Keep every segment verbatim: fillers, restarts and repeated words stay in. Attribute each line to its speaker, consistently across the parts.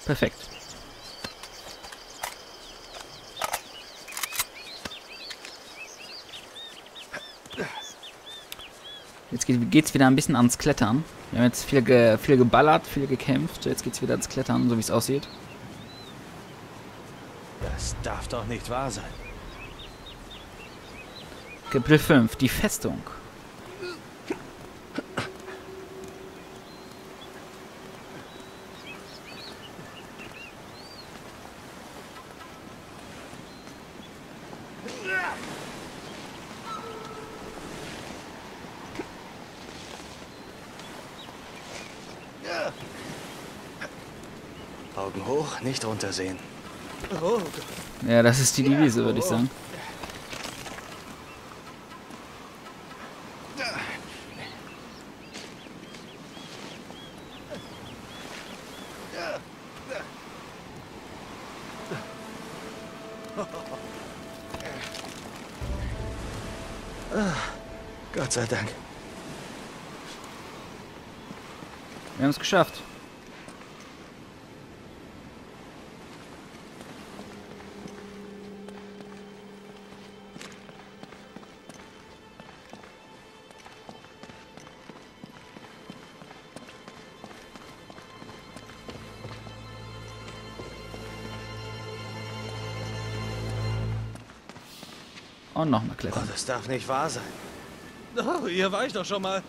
Speaker 1: Perfekt. Jetzt geht, geht's wieder ein bisschen ans Klettern. Wir haben jetzt viel, ge, viel geballert, viel gekämpft. Jetzt geht's wieder ans Klettern, so wie es aussieht.
Speaker 2: Das darf doch nicht wahr sein.
Speaker 1: Kapitel fünf, die Festung.
Speaker 2: Augen hoch, nicht runtersehen.
Speaker 3: Oh,
Speaker 1: Ja, das ist die Devise, würde ich sagen.
Speaker 2: Gott sei Dank.
Speaker 1: Wir haben es geschafft. Und nochmal
Speaker 2: Oh,
Speaker 1: klettern.
Speaker 2: das darf nicht wahr sein.
Speaker 3: oh, hier war ich doch schon mal.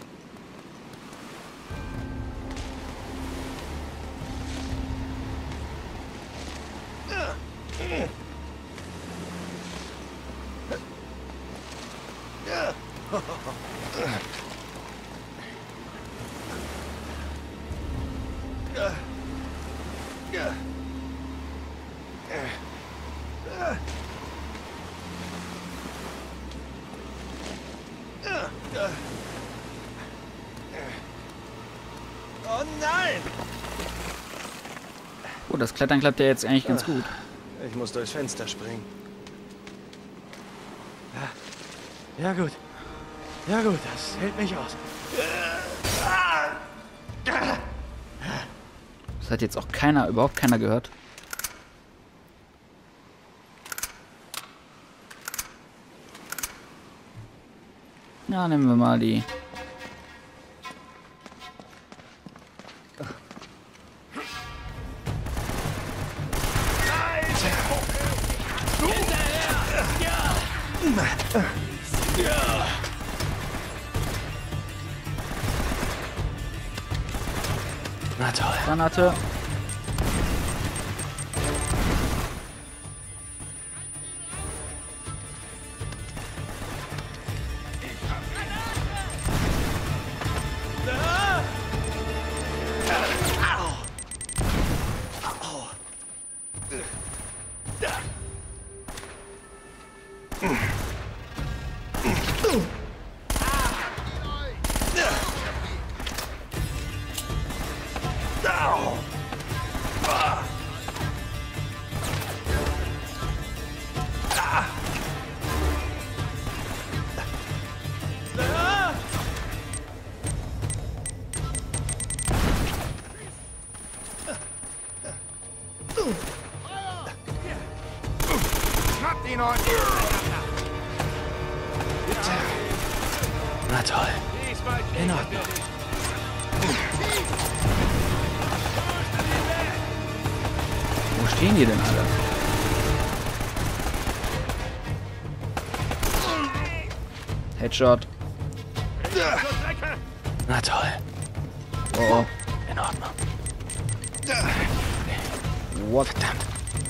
Speaker 3: Oh nein!
Speaker 1: Oh, das Klettern klappt ja jetzt eigentlich ganz gut.
Speaker 2: Ich muss durchs Fenster springen. Ja, ja gut. Ja gut, das hält mich aus.
Speaker 1: Das hat jetzt auch keiner, überhaupt keiner gehört. Ja, nehmen wir mal die.
Speaker 2: Na toll.
Speaker 1: Granate.
Speaker 3: Schnappt ihn euch!
Speaker 2: Na toll. In Ordnung.
Speaker 1: Wo stehen die denn alle? Headshot.
Speaker 2: Na toll.
Speaker 1: Oh, oh.
Speaker 2: In Ordnung.
Speaker 1: What?
Speaker 2: Verdammt.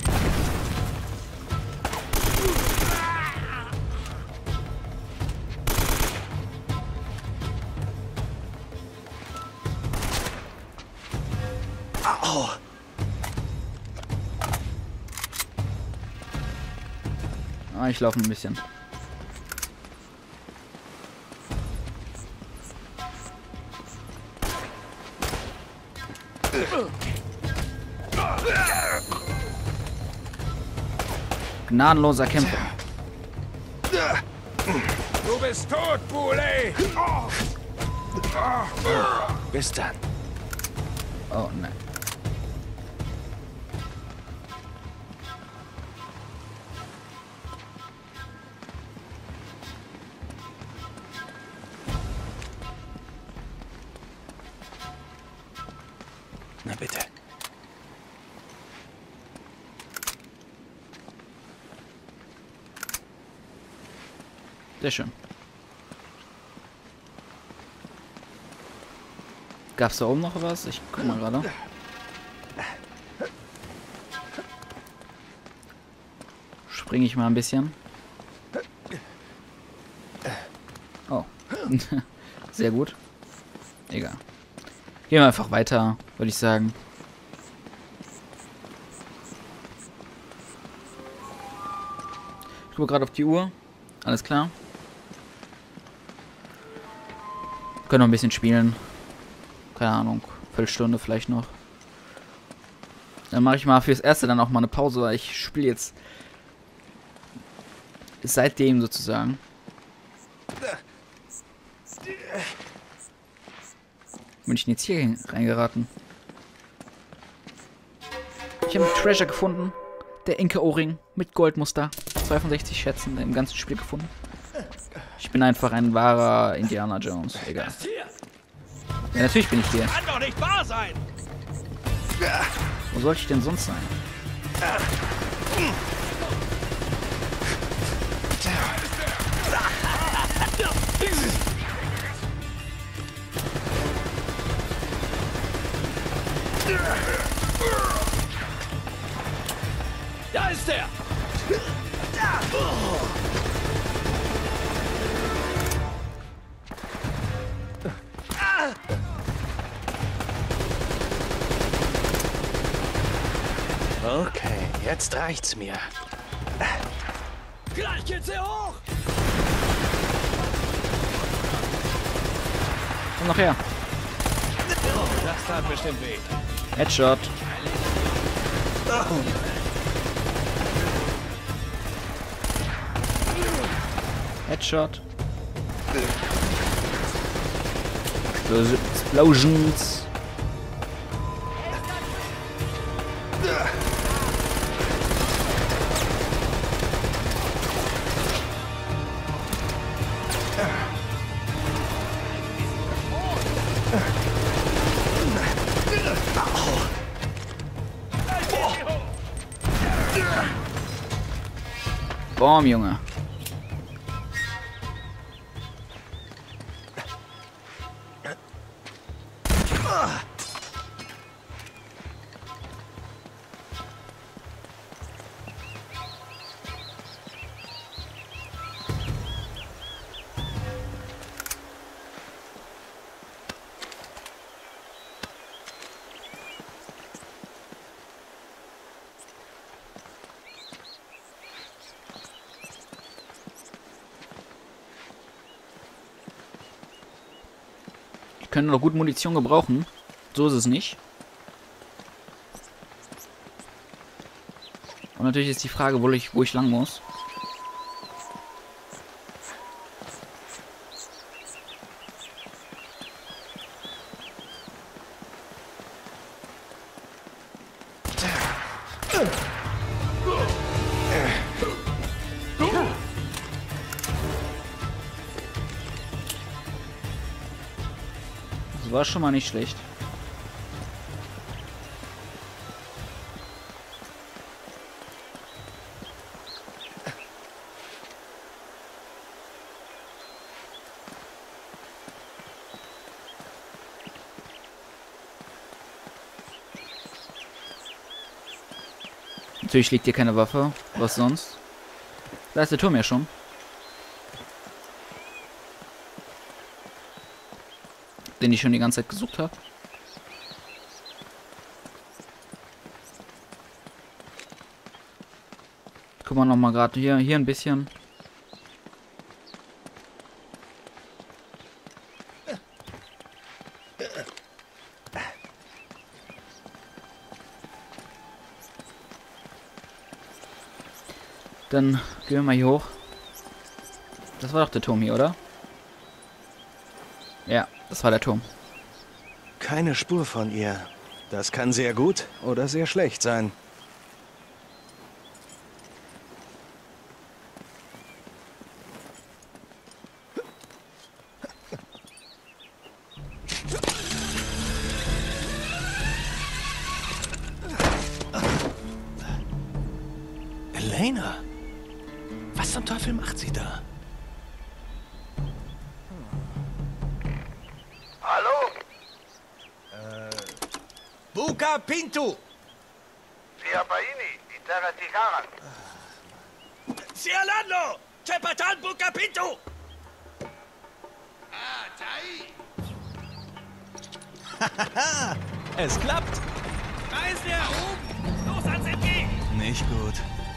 Speaker 2: Au.
Speaker 1: Ah, ich laufe ein bisschen. Gnadenloser Kämpfer.
Speaker 3: Du bist tot, Bule!
Speaker 2: Bis dann.
Speaker 1: Oh nein.
Speaker 2: bitte.
Speaker 1: Sehr schön. Gab's da oben noch was? Ich guck mal gerade. Springe ich mal ein bisschen. Oh. Sehr gut. Egal. Gehen wir einfach weiter, würde ich sagen. Ich gucke gerade auf die Uhr. Alles klar. Können noch ein bisschen spielen. Keine Ahnung. Viertelstunde vielleicht noch. Dann mache ich mal fürs Erste dann auch mal eine Pause, weil ich spiele jetzt seitdem sozusagen. Bin ich denn jetzt hier reingeraten? Ich habe einen Treasure gefunden. Der Inka-Ohrring mit Goldmuster. zweiundsechzig Schätzen im ganzen Spiel gefunden. Ich bin einfach ein wahrer Indiana Jones. Egal. Ja, natürlich bin ich hier.
Speaker 3: Kann doch nicht wahr sein!
Speaker 1: Wo soll ich denn sonst sein?
Speaker 3: Da ist er!
Speaker 2: Okay, jetzt reicht's mir.
Speaker 3: Gleich geht's hier hoch!
Speaker 1: Komm noch her.
Speaker 3: Das tat bestimmt weh.
Speaker 1: Headshot. Headshot. Explosions. Boom, Junge. Die können noch gut Munition gebrauchen. So ist es nicht. Und natürlich ist die Frage, wo ich, wo ich lang muss. Das war schon mal nicht schlecht. Natürlich liegt hier keine Waffe. Was sonst? Da ist der Turm ja schon. Den ich schon die ganze Zeit gesucht habe. Guck mal noch mal gerade hier, hier ein bisschen. Dann gehen wir mal hier hoch. Das war doch der Turm hier, oder? Ja, das war der Turm.
Speaker 2: Keine Spur von ihr. Das kann sehr gut oder sehr schlecht sein. Elena? Was zum Teufel macht sie da?
Speaker 4: Hallo?
Speaker 2: Buca Pinto!
Speaker 4: Sia Baini, di Terra Tigara.
Speaker 3: Cialano! C'è Patan Buca Pinto!
Speaker 4: Ah, Tai!
Speaker 2: Es klappt!
Speaker 3: Da ist er! Oben! Los ans Entgegen!
Speaker 2: Nicht gut.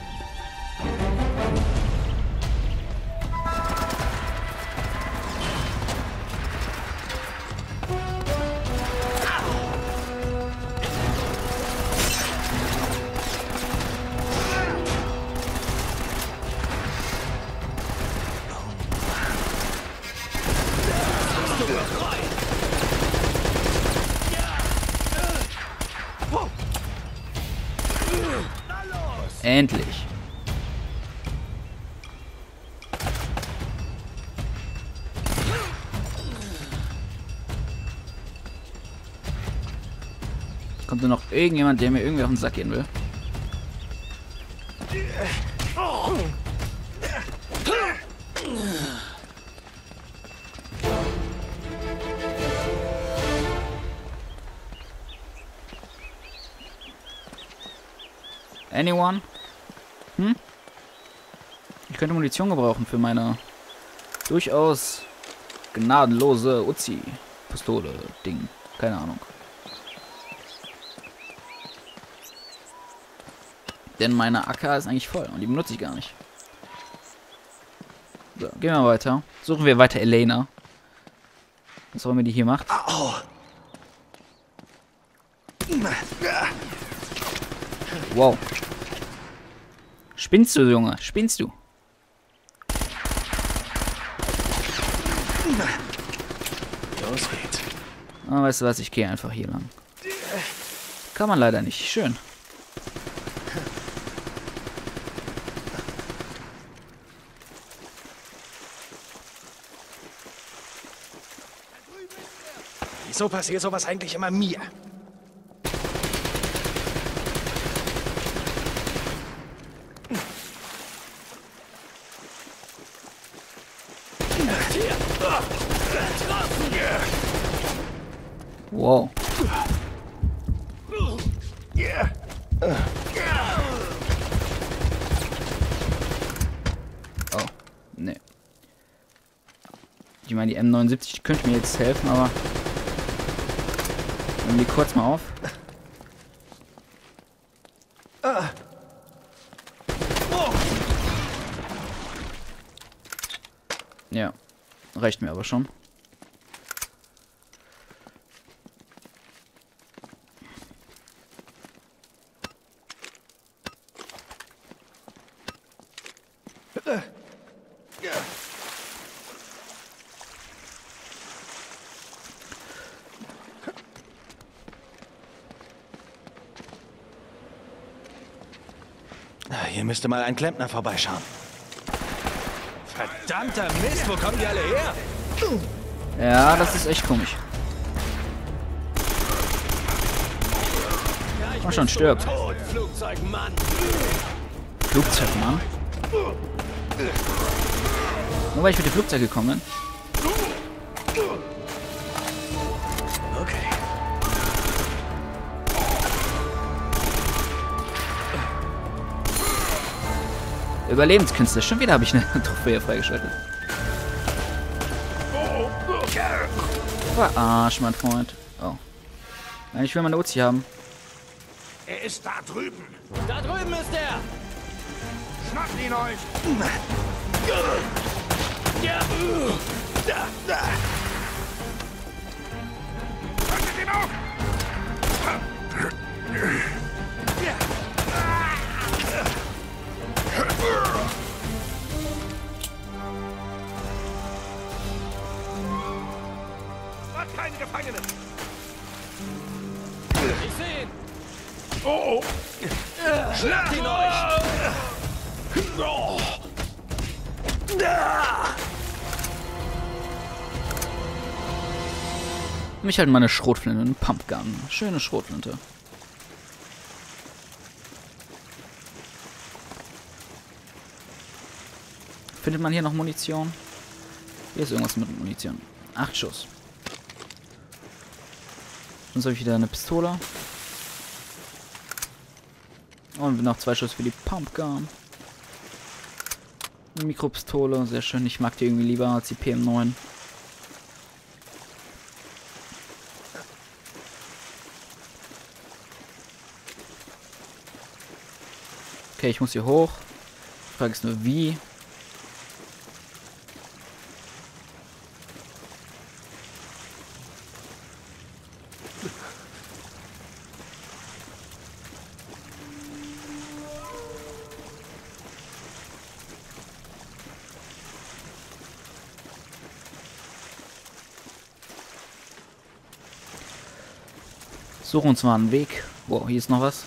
Speaker 1: Endlich. Kommt nur noch irgendjemand, der mir irgendwie auf den Sack gehen will? Anyone? Hm? Ich könnte Munition gebrauchen für meine durchaus gnadenlose Uzi-Pistole, Ding. Keine Ahnung. Denn meine A K ist eigentlich voll und die benutze ich gar nicht. So, gehen wir weiter. Suchen wir weiter Elena. Was auch immer die hier macht.
Speaker 2: Au.
Speaker 1: Wow. Spinnst du, Junge? Spinnst du?
Speaker 2: Los geht's.
Speaker 1: Ah, weißt du was? Ich gehe einfach hier lang. Kann man leider nicht. Schön.
Speaker 2: Wieso passiert sowas eigentlich immer mir?
Speaker 1: Wow. Oh, ne. Ich meine, die M neunundsiebzig könnte mir jetzt helfen, aber... Nehmen die kurz mal auf. Ja, reicht mir aber schon.
Speaker 2: Hier müsste mal ein Klempner vorbeischauen. Verdammter Mist, wo kommen die alle her?
Speaker 1: Ja, das ist echt komisch. Komm schon, stirb.
Speaker 3: Tot, Flugzeugmann!
Speaker 1: Flugzeugmann? Nur weil ich mit dem Flugzeug gekommen bin.
Speaker 2: Okay.
Speaker 1: Überlebenskünste. Schon wieder habe ich eine Trophäe freigeschaltet. Verarsch, mein Freund. Oh. Nein, ich will meine Uzi haben.
Speaker 4: Er ist da drüben.
Speaker 3: Da drüben ist er!
Speaker 4: Schnappt ihn euch.
Speaker 3: Ja.
Speaker 4: Da, da. Haltet ihn auf. Hat keine Gefangenen.
Speaker 3: Ich sehe ihn!
Speaker 4: Oh, oh.
Speaker 3: Schnappt ihn euch!
Speaker 1: Mich halt meine Schrotflinte, ein Pumpgun. Schöne Schrotflinte. Findet man hier noch Munition? Hier ist irgendwas mit Munition. Acht Schuss. Sonst habe ich wieder eine Pistole. Und noch zwei Schuss für die Pumpgun. Eine Mikropistole, sehr schön. Ich mag die irgendwie lieber als die P M neun. Okay, ich muss hier hoch. Die Frage ist nur wie. Suchen uns mal einen Weg. Wow, hier ist noch was.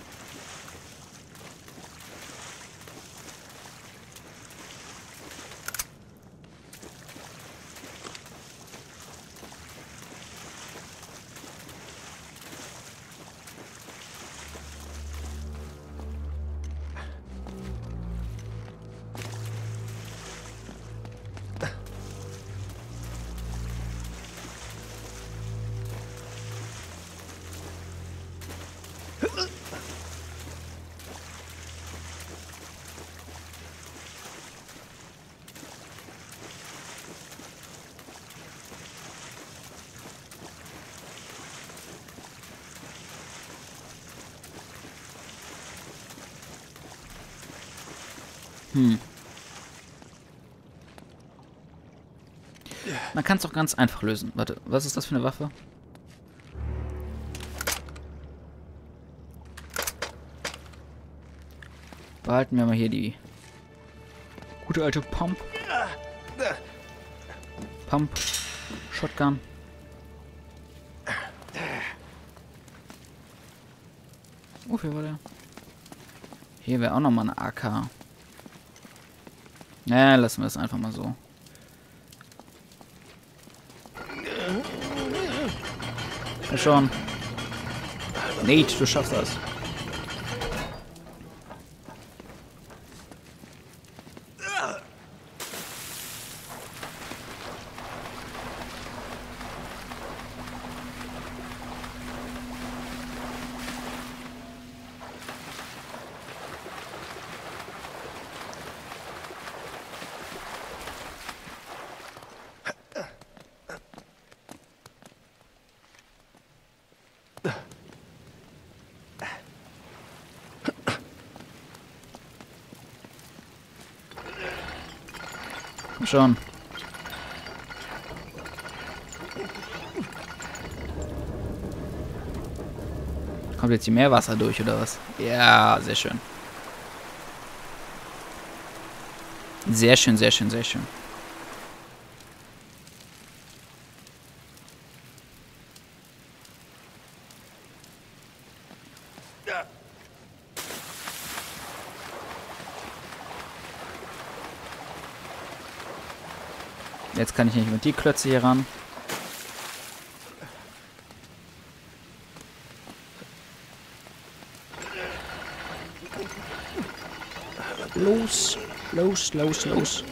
Speaker 1: Hm. Man kann es doch ganz einfach lösen. Warte, was ist das für eine Waffe? Behalten wir mal hier die gute alte Pump. Pump. Shotgun. Wofür war der? Hier wäre auch nochmal eine A K. Ja, lassen wir es einfach mal so. Ja, schon. Nate, du schaffst das. Schon. Kommt jetzt hier mehr Wasser durch, oder was? Ja, sehr schön. Sehr schön, sehr schön, sehr schön. Jetzt kann ich nicht mit die Klötze hier ran. Los, los, los, los.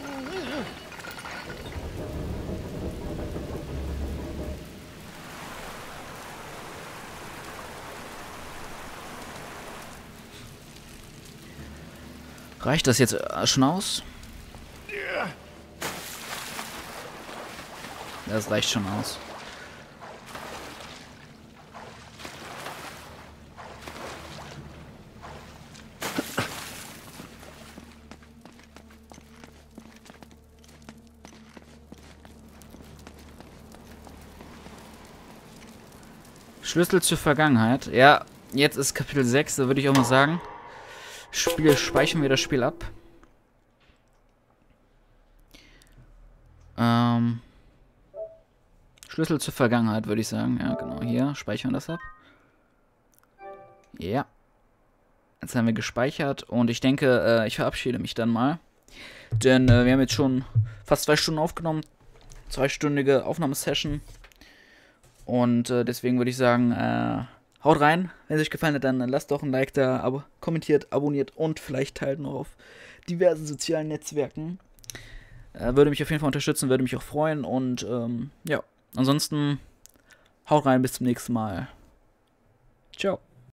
Speaker 1: Reicht das jetzt schon aus? Das reicht schon aus. Schlüssel zur Vergangenheit. Ja, jetzt ist Kapitel sechs, da würde ich auch mal sagen. Spiel, speichern wir das Spiel ab. Ähm... Schlüssel zur Vergangenheit, würde ich sagen. Ja, genau. Hier speichern wir das ab. Ja. Jetzt haben wir gespeichert. Und ich denke, äh, ich verabschiede mich dann mal. Denn äh, wir haben jetzt schon fast zwei Stunden aufgenommen. Zweistündige Aufnahmesession. Und äh, deswegen würde ich sagen, äh, haut rein. Wenn es euch gefallen hat, dann lasst doch ein Like da. Ab kommentiert, abonniert und vielleicht teilt noch auf diversen sozialen Netzwerken. Äh, würde mich auf jeden Fall unterstützen, würde mich auch freuen. Und ähm, ja, ansonsten haut rein, bis zum nächsten Mal. Ciao.